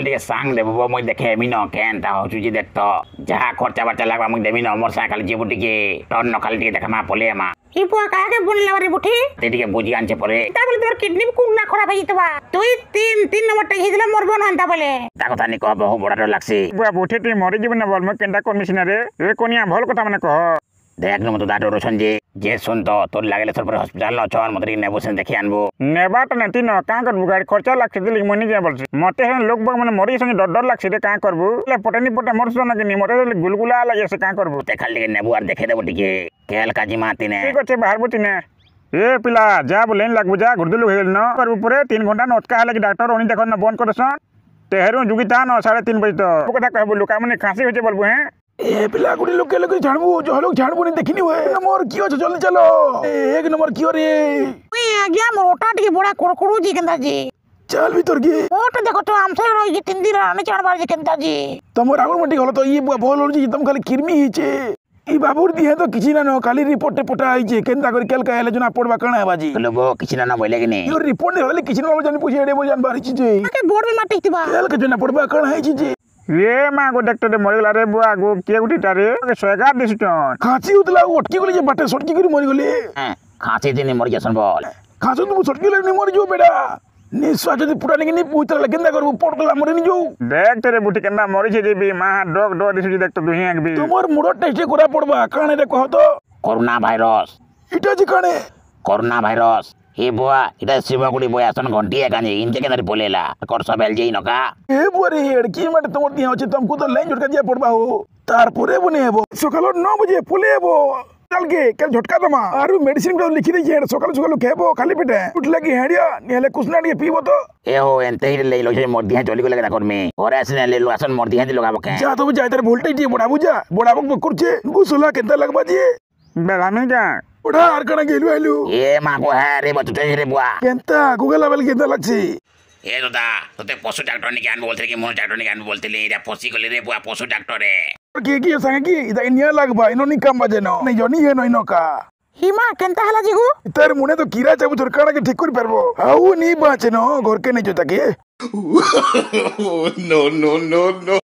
टिके सांग देबो मुई देखे मिन केनता होचु जे देख तो जहा खर्चा बर्चा लागबा मुई देमिन मोर साइकिल जेबु टिके टन नकल टिके देखमा पोलेमा ई बुआ काके बोलला रे बुठी ते टिके बुझी आनचे परे ताबले तोर किडनी कुन्ना खराब हेतबा तुई तीन नंबर टे हिजला मरबो न हंता बोले ता कथा नि कहबो बड़ा डर लागसी बुआ बुठी ती मरि जीवन न बोल म केनता कोन मिशनरे ए कोनिया भल कथा माने कह देख न मत दाडो रोशन जे सुन तो तोर लागले सर पर हॉस्पिटल न चोर मत नेबो से देखि आनबो नेबा त नती न का करबु गाड़ी खर्चा लाख दिली मनि जे बोलसी मते हन लोग बग माने मरि संगे डर डर लागसी रे का करबु ले पटनी पटा मरसो न कि मते गुलगुला लागे से का करबु ते खाली नेबो आर देखे देबो टिके केल काजी माती ने ठीक अछि बाहर बुती ने ए पिला जा बोलेन लागबु जा गुरदुलु हेल न करबु पूरे 3 घंटा नोटका हले कि डॉक्टर ओनी देखन न बंद करसन तेहरू जुगिता न 3:30 बजे तो कथा कहबु लुका माने खांसी होचे बोलबु हैं ए पिला गुडी लोग के लोग झाड़बू जो लोग झाड़बू नहीं देखनी हुए नंबर कियो जल्दी चलो एक नंबर कियो रे ओए आज्ञा मोटा टिके बड़ा कोड़कोड़ू जी केंदा जी चल भीतर गे मोट देखो तो हमसे रही जी 3 दिन आने चढ़बार जी केंदा जी तमर आगुन मटी गलो तो ई बोल होल जी तुम खाली किरमी हिचे ई बाबूर दी है तो किछि ना न खाली रिपोर्ट पटा आइचे केंदा कर केल का हेले जना पड़बा कणा बाजी लोगो किछि ना बोले कि नहीं यो रिपोर्ट ने होले किछि ना जानि पूछे एडे मो जान बारी चीज के बोर्ड में माटी थिबा केल के जना पड़बा कणा है चीज ये मां को डॉक्टर रे मरिगला रे बुआ गो के गुटी तारे के स्वेगा दिसटन खांसी उतला उठकी गले जे बाटे सटकी करी मरि गले खांसी दिन मर जसन बोल खांसी तुम सटकी ले मरि जो बेटा निश्वास जदी पुरा नहीं पुइतला केंदा करबो पड़कला मरि नि जो देख तेरे बुटी केंदा मरि छे जे बी मां डॉग डॉग दिसु देख तो दुहिया के बी तुमर मुडो टेस्ट करा पड़बा काने रे कह तो कोरोना वायरस इटा जी काने कोरोना वायरस हे बुआ इटा शिवगुड़ी बोया सन घंटी काने इनके केंदा बोलेला कर सबेल जेई नका ए बुआ रे एडकी मट तुमर दिया होचे तुमको तो लाइन झटका दिया पड़बा हो तार परे बने हेबो सकाल 9 बजे फुले हेबो चल के कल झटका दमा आरु मेडिसिन को लिखि दे जे सकाल सकाल खेबो खाली पेटे उठले की हेडिया नेले कुसना के पीबो तो ए हो एनते ही ले लो जे मोर दिया चली गले कर में और ऐसे ले लो आसन मोर दिया लगाबो के जा तो जाय तर वोल्टेज जे बड़ा बुझा बड़ा बक करछे गुसला केंता लगबा जी बेलामी का बड़ा आर कणा गेलु आलु ए मां को है रे बचुटे रे बुआ केंता गूगल लेवल केंता लागछि ए दादा तोते पशु डॉक्टर ने ज्ञान बोलते कि मोर डॉक्टर ने ज्ञान बोलते ले रे पसी गले रे बुआ पशु डॉक्टर रे के संगे की इदा इनिया लागबा इनो नि काम बजे न नहीं जनी है नइनो का हिमा केंता हला जीगु तर मुने तो कीरा चाबु थरकाणा के ठीक कर परबो आउ नी बाचे न घर के नहीं जोता के no, no, no, no.